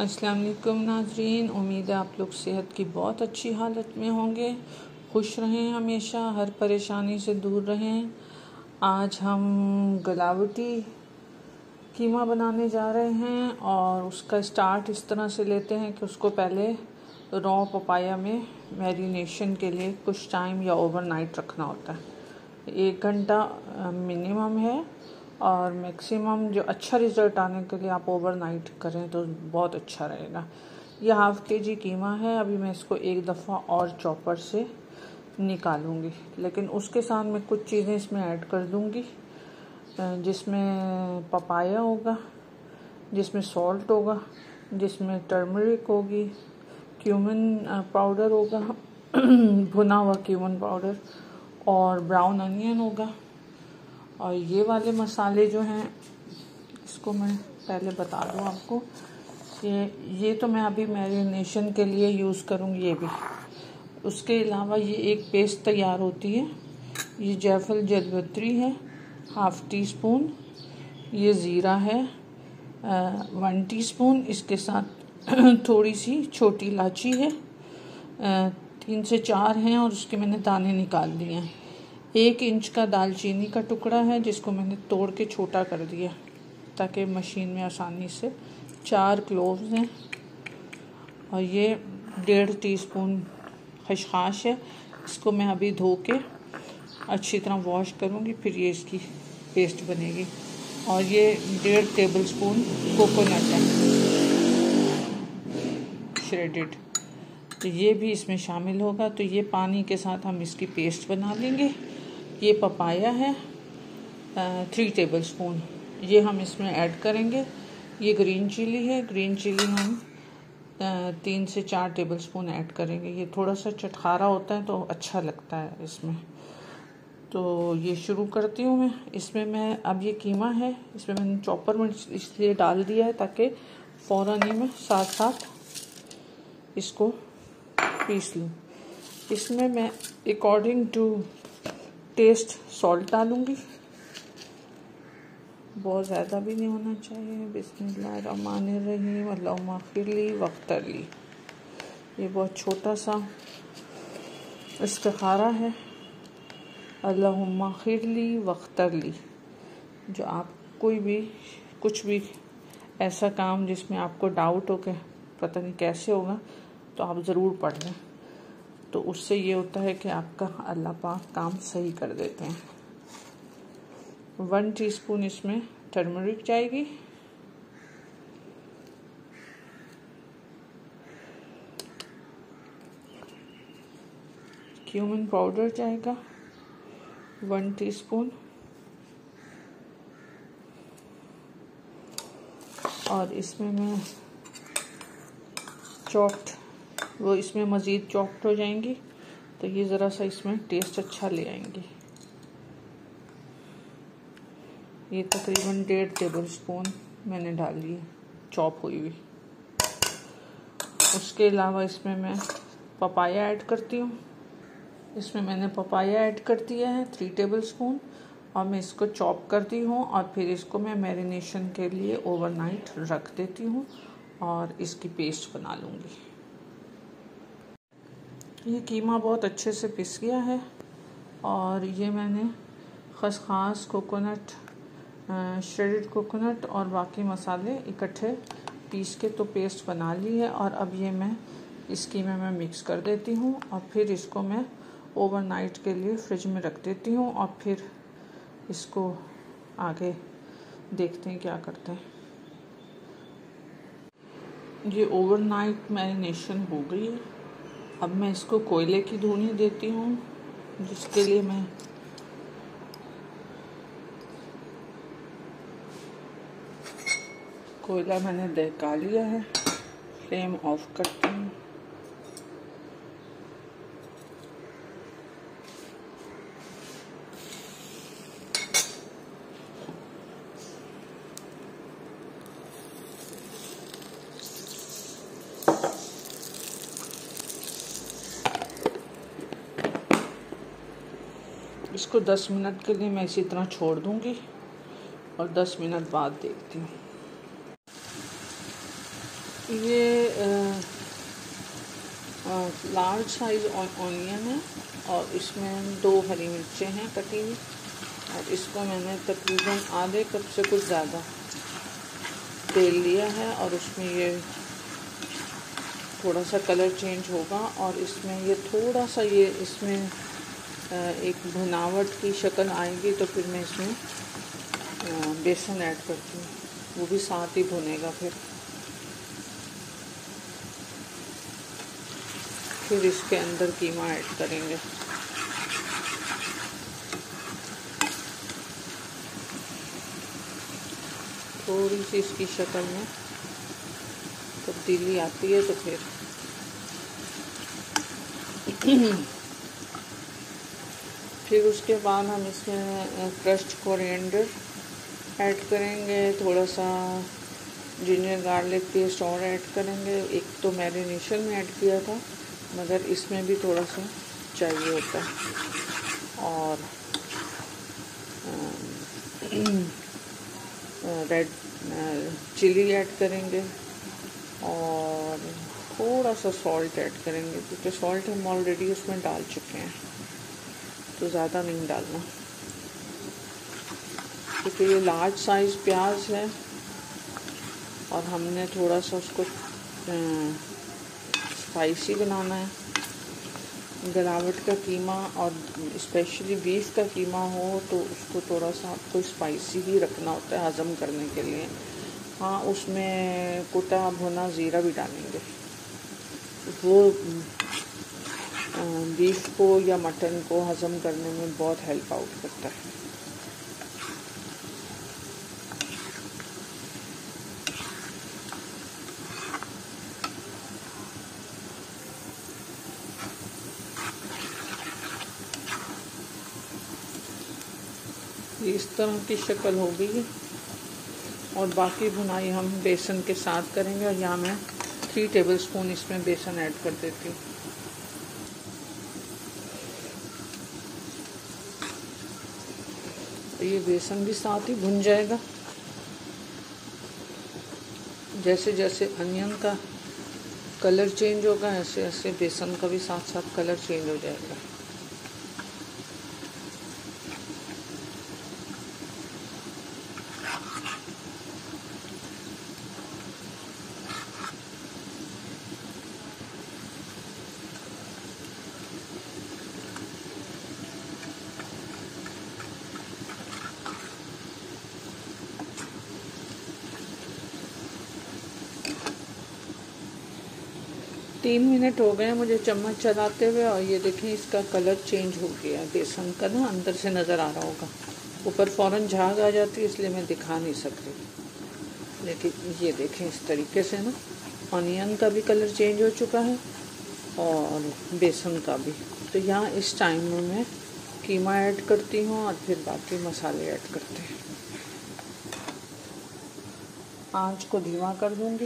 अस्सलाम वालेकुम नाज़रीन, उम्मीद है आप लोग सेहत की बहुत अच्छी हालत में होंगे। खुश रहें, हमेशा हर परेशानी से दूर रहें। आज हम गलावटी कीमा बनाने जा रहे हैं और उसका स्टार्ट इस तरह से लेते हैं कि उसको पहले रॉ पपाया में मैरिनेशन के लिए कुछ टाइम या ओवरनाइट रखना होता है। 1 घंटा मिनिमम है और मैक्सिमम जो अच्छा रिज़ल्ट आने के लिए आप ओवरनाइट करें तो बहुत अच्छा रहेगा। ये ½ kg कीमा है। अभी मैं इसको एक दफ़ा और चॉपर से निकालूंगी, लेकिन उसके साथ मैं कुछ चीज़ें इसमें ऐड कर दूंगी, जिसमें पपाया होगा, जिसमें सॉल्ट होगा, जिसमें टर्मरिक होगी, क्यूमिन पाउडर होगा भुना हुआ क्यूमिन पाउडर, और ब्राउन अनियन होगा। और ये वाले मसाले जो हैं, इसको मैं पहले बता दूं आपको कि ये तो मैं अभी मैरिनेशन के लिए यूज़ करूँगी। ये भी उसके अलावा ये एक पेस्ट तैयार होती है। ये जायफल जलवत्री है ½ टीस्पून, ये ज़ीरा है 1 टीस्पून, इसके साथ थोड़ी सी छोटी इलायची है 3 से 4 हैं और उसके मैंने दाने निकाल दिए हैं। 1 इंच का दालचीनी का टुकड़ा है जिसको मैंने तोड़ के छोटा कर दिया ताकि मशीन में आसानी से। 4 क्लोव्स हैं और ये 1.5 टीस्पून खसखस है। इसको मैं अभी धो के अच्छी तरह वॉश करूँगी, फिर ये इसकी पेस्ट बनेगी। और ये 1.5 टेबलस्पून कोकोनट है श्रेडेड, तो ये भी इसमें शामिल होगा। तो ये पानी के साथ हम इसकी पेस्ट बना लेंगे। ये पपाया है 3 टेबलस्पून, ये हम इसमें ऐड करेंगे। ये ग्रीन चिली है, ग्रीन चिली हम 3 से 4 टेबलस्पून ऐड करेंगे। ये थोड़ा सा चटखारा होता है तो अच्छा लगता है इसमें। तो ये शुरू करती हूँ मैं। इसमें मैं अब ये कीमा है, इसमें मैंने चॉपर में इसलिए डाल दिया है ताकि फ़ौरन ही मैं साथ साथ इसको पीस लूँ। इसमें मैं अकॉर्डिंग टू टेस्ट सॉल्ट डालूंगी, बहुत ज़्यादा भी नहीं होना चाहिए। बिस्मिल्लाहिर्रहमानिर्रहीम, अल्लाहुम्मा फ़िरली वक़्तरली। ये बहुत छोटा सा इस्तिखारा है, अल्लाहुम्मा फ़िरली वक़्तरली। जो आप कोई भी कुछ भी ऐसा काम जिसमें आपको डाउट हो कि पता नहीं कैसे होगा, तो आप ज़रूर पढ़ लें, तो उससे ये होता है कि आपका अल्लाह पाक काम सही कर देते हैं। 1 टीस्पून इसमें टर्मरिक जाएगी, क्यूमिन पाउडर जाएगा 1 टीस्पून, और इसमें मैं चॉप्ड, वो इसमें मज़ीद चॉप्ड हो जाएंगी तो ये ज़रा सा इसमें टेस्ट अच्छा ले आएंगी। ये तकरीबन 1.5 टेबलस्पून मैंने डाली है चॉप हुई हुई। उसके अलावा इसमें मैं पपाया ऐड करती हूँ। इसमें मैंने पपाया ऐड कर दिया है 3 टेबलस्पून, और मैं इसको चॉप करती हूँ और फिर इसको मैं मैरिनेशन के लिए ओवरनाइट रख देती हूँ और इसकी पेस्ट बना लूँगी। ये कीमा बहुत अच्छे से पिस गया है और ये मैंने खसखस, कोकोनट, श्रेडेड कोकोनट और बाकी मसाले इकट्ठे पीस के तो पेस्ट बना ली है। और अब ये मैं इस कीमे में मिक्स कर देती हूँ और फिर इसको मैं ओवरनाइट के लिए फ्रिज में रख देती हूँ और फिर इसको आगे देखते हैं क्या करते हैं। ये ओवरनाइट मैरिनेशन हो गई है। अब मैं इसको कोयले की धुनी देती हूँ, जिसके लिए मैं कोयला मैंने दहका लिया है। फ्लेम ऑफ करती हूँ। इसको 10 मिनट के लिए मैं इसी तरह छोड़ दूँगी और 10 मिनट बाद देखती हूँ। ये लार्ज साइज़ ऑनियन है और इसमें 2 हरी मिर्चें हैं कटी हुई, और इसको मैंने तकरीबन आधे कप से कुछ ज़्यादा तेल लिया है और उसमें ये थोड़ा सा कलर चेंज होगा और इसमें ये थोड़ा सा ये इसमें एक भुनावट की शक्ल आएगी तो फिर मैं इसमें बेसन ऐड करती हूँ, वो भी साथ ही भुनेगा। फिर इसके अंदर कीमा ऐड करेंगे। थोड़ी सी इसकी शक्ल में तब्दीली आती है तो फिर उसके बाद हम इसमें क्रश्ड कोरिएंडर ऐड करेंगे, थोड़ा सा जिंजर गार्लिक पेस्ट और ऐड करेंगे। एक तो मैरिनेशन में ऐड किया था मगर इसमें भी थोड़ा सा चाहिए होता है। और रेड चिली ऐड करेंगे और थोड़ा सा सॉल्ट ऐड करेंगे, क्योंकि सॉल्ट हम ऑलरेडी उसमें डाल चुके हैं तो ज़्यादा नहीं डालना, क्योंकि ये लार्ज साइज़ प्याज है और हमने थोड़ा सा उसको स्पाइसी बनाना है। गलावट का कीमा और स्पेशली बीफ का कीमा हो तो उसको थोड़ा सा आपको स्पाइसी ही रखना होता है हज़म करने के लिए। हाँ, उसमें कुटा भुना ज़ीरा भी डालेंगे, वो बीफ को या मटन को हज़म करने में बहुत हेल्प आउट करता है। इस तरह की शक्ल हो गई और बाकी भुनाई हम बेसन के साथ करेंगे। और यहाँ मैं 3 टेबलस्पून इसमें बेसन ऐड कर देती हूँ। ये बेसन भी साथ ही भुन जाएगा। जैसे जैसे अनियन का कलर चेंज होगा ऐसे ऐसे बेसन का भी साथ साथ कलर चेंज हो जाएगा। तीन मिनट हो गए मुझे चम्मच चलाते हुए और ये देखें इसका कलर चेंज हो गया है। बेसन का ना अंदर से नज़र आ रहा होगा, ऊपर फ़ौरन झाग आ जाती है इसलिए मैं दिखा नहीं सक रही। लेकिन ये देखें इस तरीके से ना ऑनियन का भी कलर चेंज हो चुका है और बेसन का भी। तो यहाँ इस टाइम में मैं कीमा ऐड करती हूँ और फिर बाकी मसाले ऐड करते हैं। आँच को धीमा कर दूँगी।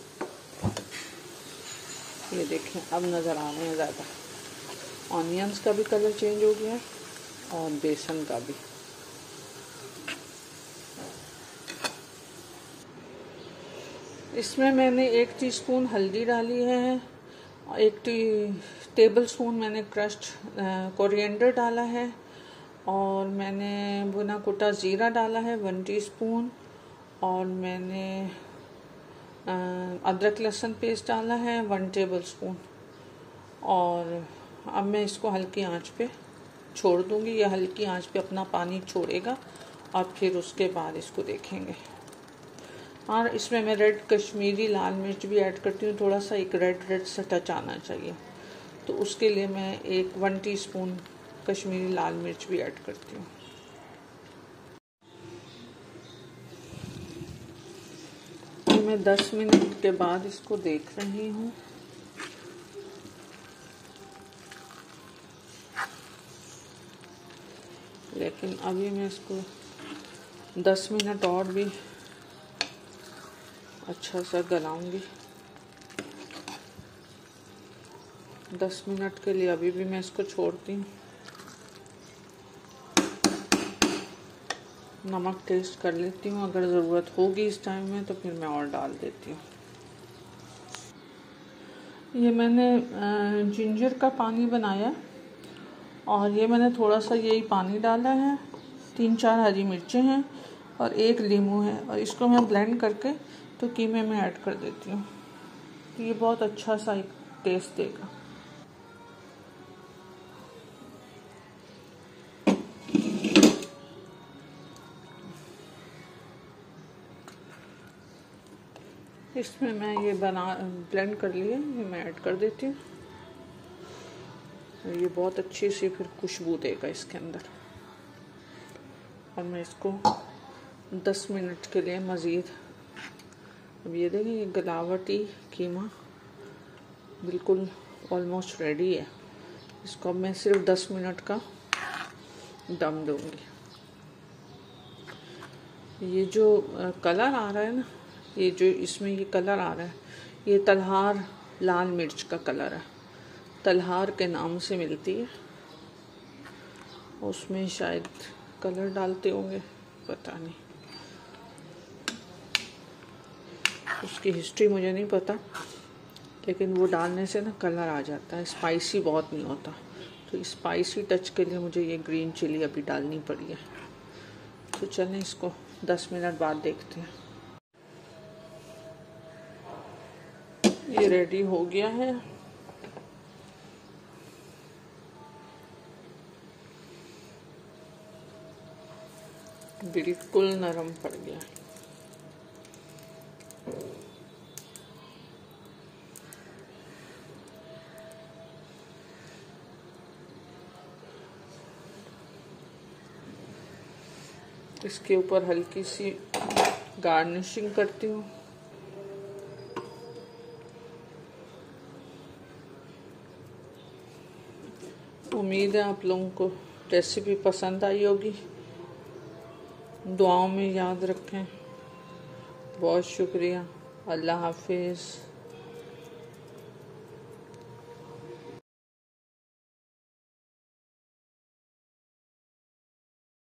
ये देखें अब नज़र आ रहे हैं ज़्यादा, ऑनियंस का भी कलर चेंज हो गया है और बेसन का भी। इसमें मैंने 1 टीस्पून हल्दी डाली है, 1 टेबलस्पून मैंने क्रश्ड कोरिएंडर डाला है और मैंने भुना कुटा ज़ीरा डाला है 1 टीस्पून और मैंने अदरक लहसुन पेस्ट डाला है 1 टेबलस्पून। और अब मैं इसको हल्की आंच पे छोड़ दूंगी। यह हल्की आंच पे अपना पानी छोड़ेगा और फिर उसके बाद इसको देखेंगे। और इसमें मैं रेड कश्मीरी लाल मिर्च भी ऐड करती हूँ, थोड़ा सा एक रेड सा टच आना चाहिए, तो उसके लिए मैं 1 टीस्पून कश्मीरी लाल मिर्च भी ऐड करती हूँ। मैं 10 मिनट के बाद इसको देख रही हूँ। लेकिन अभी मैं इसको 10 मिनट और भी अच्छा सा गलाऊंगी। 10 मिनट के लिए अभी भी मैं इसको छोड़ती हूँ। नमक टेस्ट कर लेती हूँ, अगर ज़रूरत होगी इस टाइम में तो फिर मैं और डाल देती हूँ। ये मैंने जिंजर का पानी बनाया और ये मैंने थोड़ा सा यही पानी डाला है, 3-4 हरी मिर्चें हैं और 1 नींबू है और इसको मैं ब्लेंड करके तो कीमे में ऐड कर देती हूँ। तो ये बहुत अच्छा सा एक टेस्ट देगा। इसमें मैं ये ब्लेंड कर लिए, ये मैं ऐड कर देती हूँ। ये बहुत अच्छी सी फिर खुशबू देगा इसके अंदर। और मैं इसको 10 मिनट के लिए मज़ीद, अब ये देखें ये गलावटी कीमा बिल्कुल ऑलमोस्ट रेडी है। इसको अब मैं सिर्फ 10 मिनट का दम दूंगी। ये जो कलर आ रहा है ना, ये जो इसमें ये कलर आ रहा है, ये तलहार लाल मिर्च का कलर है। तलहार के नाम से मिलती है, उसमें शायद कलर डालते होंगे, पता नहीं, उसकी हिस्ट्री मुझे नहीं पता, लेकिन वो डालने से ना कलर आ जाता है, स्पाइसी बहुत नहीं होता। तो स्पाइसी टच के लिए मुझे ये ग्रीन चिली अभी डालनी पड़ी है। तो चलें इसको 10 मिनट बाद देखते हैं। ये रेडी हो गया है। बिल्कुल नरम पड़ गया। इसके ऊपर हल्की सी गार्निशिंग करती हूँ। उम्मीद है आप लोगों को रेसिपी पसंद आई होगी। दुआओं में याद रखें। बहुत शुक्रिया। अल्लाह हाफिज़।